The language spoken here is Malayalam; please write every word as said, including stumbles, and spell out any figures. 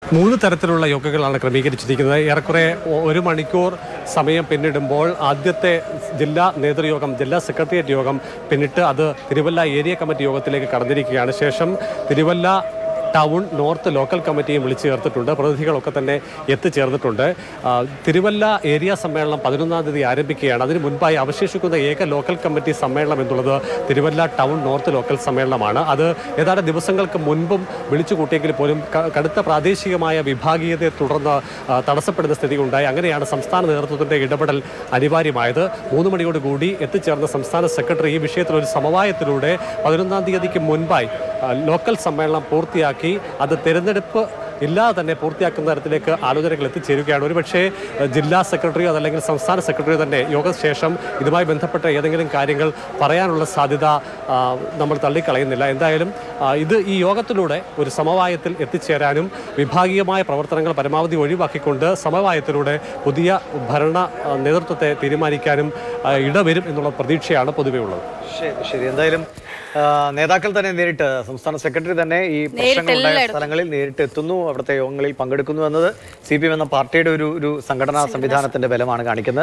മൂന്ന് തരത്തിലുള്ള യോഗകളാണ് ക്രമീകരിച്ചിരിക്കുന്നത്. ഏറെക്കുറെ ഒരു മണിക്കൂർ സമയം പിന്നിടുമ്പോൾ ആദ്യത്തെ ജില്ലാ നേതൃയോഗം, ജില്ലാ സെക്രട്ടേറിയറ്റ് യോഗം പിന്നിട്ട് അത് തിരുവല്ല ഏരിയ കമ്മിറ്റി യോഗത്തിലേക്ക് കടന്നിരിക്കുകയാണ്. ശേഷം തിരുവല്ല ടൗൺ നോർത്ത് ലോക്കൽ കമ്മിറ്റിയും വിളിച്ചു ചേർത്തിട്ടുണ്ട്. പ്രതിനിധികളൊക്കെ തന്നെ എത്തിച്ചേർന്നിട്ടുണ്ട്. തിരുവല്ല ഏരിയ സമ്മേളനം പതിനൊന്നാം തീയതി ആരംഭിക്കുകയാണ്. അതിന് മുൻപായി അവശേഷിക്കുന്ന ഏക ലോക്കൽ കമ്മിറ്റി സമ്മേളനം എന്നുള്ളത് തിരുവല്ല ടൗൺ നോർത്ത് ലോക്കൽ സമ്മേളനമാണ്. അത് ഏതാനും ദിവസങ്ങൾക്ക് മുൻപും വിളിച്ചു കൂട്ടിയെങ്കിൽ പോലും കടുത്ത പ്രാദേശികമായ വിഭാഗീയതയെ തുടർന്ന് തടസ്സപ്പെടുന്ന സ്ഥിതി ഉണ്ടായി. അങ്ങനെയാണ് സംസ്ഥാന നേതൃത്വത്തിൻ്റെ ഇടപെടൽ അനിവാര്യമായത്. മൂന്ന് മണിയോട് കൂടി എത്തിച്ചേർന്ന സംസ്ഥാന സെക്രട്ടറി ഈ വിഷയത്തിൽ ഒരു സമവായത്തിലൂടെ പതിനൊന്നാം തീയതിക്ക് മുൻപായി ലോക്കൽ സമ്മേളനം പൂർത്തിയാക്കി അത് തെരഞ്ഞെടുപ്പ് ഇല്ലാതെ തന്നെ പൂർത്തിയാക്കുന്ന തരത്തിലേക്ക് ആലോചനകൾ എത്തിച്ചേരുകയാണ്. ഒരുപക്ഷേ ജില്ലാ സെക്രട്ടറിയോ അതല്ലെങ്കിൽ സംസ്ഥാന സെക്രട്ടറിയോ തന്നെ യോഗശേഷം ഇതുമായി ബന്ധപ്പെട്ട ഏതെങ്കിലും കാര്യങ്ങൾ പറയാനുള്ള സാധ്യത നമ്മൾ തള്ളിക്കളയുന്നില്ല. എന്തായാലും ഇത് ഈ യോഗത്തിലൂടെ ഒരു സമവായത്തിൽ എത്തിച്ചേരാനും വിഭാഗീയമായ പ്രവർത്തനങ്ങൾ പരമാവധി ഒഴിവാക്കിക്കൊണ്ട് സമവായത്തിലൂടെ പുതിയ ഭരണ നേതൃത്വത്തെ തീരുമാനിക്കാനും ഇടവരും എന്നുള്ള പ്രതീക്ഷയാണ് പൊതുവെ ഉള്ളത്. ശരി ശരി എന്തായാലും നേതാക്കൾ തന്നെ നേരിട്ട്, സംസ്ഥാന സെക്രട്ടറി തന്നെ ഈ പ്രശ്നങ്ങളുണ്ടായ സ്ഥലങ്ങളിൽ നേരിട്ട് എത്തുന്നു, അവിടുത്തെ യോഗങ്ങളിൽ പങ്കെടുക്കുന്നു എന്നത് സി പി എം എന്ന പാർട്ടിയുടെ ഒരു ഒരു സംഘടനാ സംവിധാനത്തിന്റെ ബലമാണ് കാണിക്കുന്നത്.